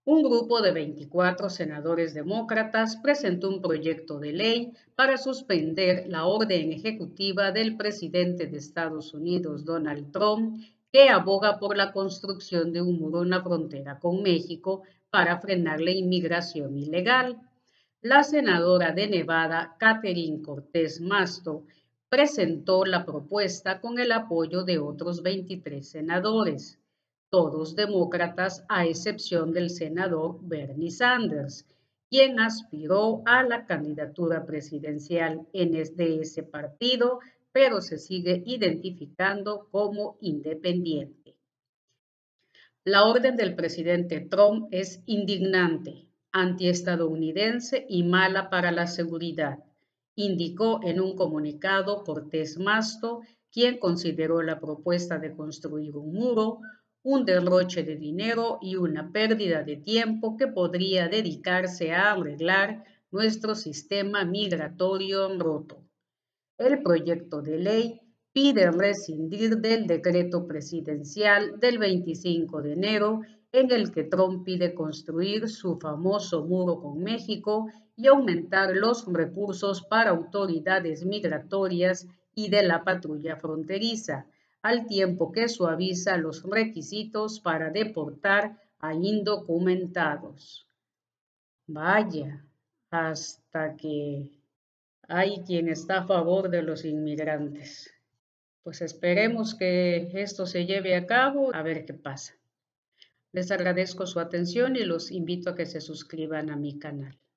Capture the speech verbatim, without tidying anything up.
Un grupo de veinticuatro senadores demócratas presentó un proyecto de ley para suspender la orden ejecutiva del presidente de Estados Unidos, Donald Trump, que aboga por la construcción de un muro en la frontera con México para frenar la inmigración ilegal. La senadora de Nevada, Catherine Cortés Masto, presentó la propuesta con el apoyo de otros veintitrés senadores, todos demócratas a excepción del senador Bernie Sanders, quien aspiró a la candidatura presidencial en de ese partido, pero se sigue identificando como independiente. La orden del presidente Trump es indignante, antiestadounidense y mala para la seguridad, indicó en un comunicado Cortés Masto, quien consideró la propuesta de construir un muro un derroche de dinero y una pérdida de tiempo que podría dedicarse a arreglar nuestro sistema migratorio roto. El proyecto de ley pide rescindir del decreto presidencial del veinticinco de enero en el que Trump pide construir su famoso muro con México y aumentar los recursos para autoridades migratorias y de la patrulla fronteriza, al tiempo que suaviza los requisitos para deportar a indocumentados. Vaya, hasta que hay quien está a favor de los inmigrantes. Pues esperemos que esto se lleve a cabo, a ver qué pasa. Les agradezco su atención y los invito a que se suscriban a mi canal.